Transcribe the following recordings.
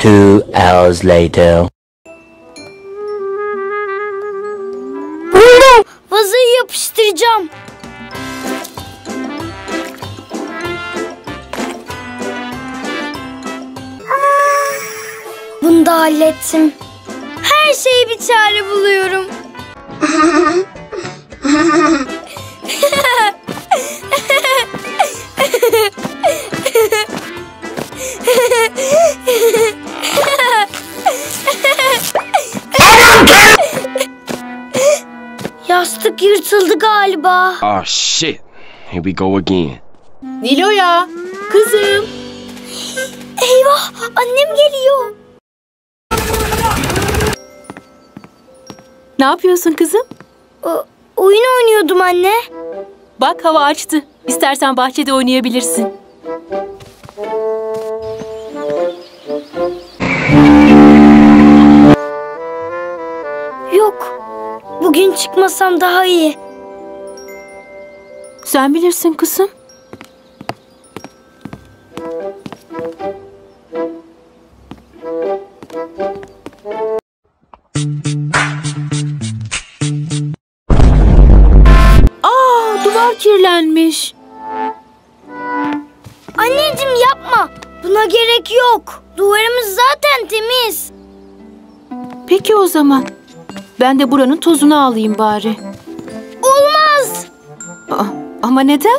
2 hours later. Buldum. Vazoyu yapıştıracağım. Bunu da hallettim. Her şeye bir çare buluyorum. Yastık yırtıldı galiba. Oh shit. Here we go again. Nilo'ya, kızım. Eyvah, annem geliyor. Ne yapıyorsun kızım? Oyun oynuyordum anne. Bak hava açtı. İstersen bahçede oynayabilirsin. Yok, bugün çıkmasam daha iyi. Sen bilirsin kızım. Duvar kirlenmiş. Anneciğim yapma. Buna gerek yok. Duvarımız zaten temiz. Peki o zaman. Ben de buranın tozunu alayım bari. Olmaz. Ama neden?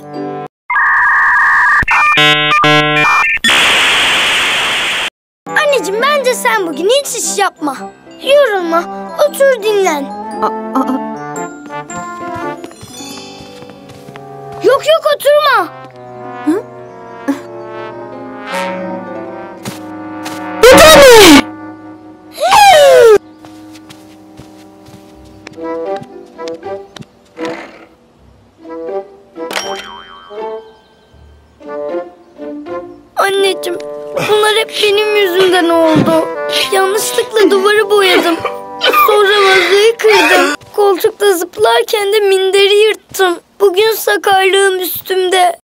Anneciğim bence sen bugün hiç iş yapma. Yorulma. Otur dinlen. Yok oturma. Hı? Bu da ne? Anneciğim, bunlar hep benim yüzümden oldu. Yanlışlıkla duvarı boyadım. Sonra vazoyu kırdım. Koltukta zıplarken de minderi yırttım. Bugün sakarlığım üstümde.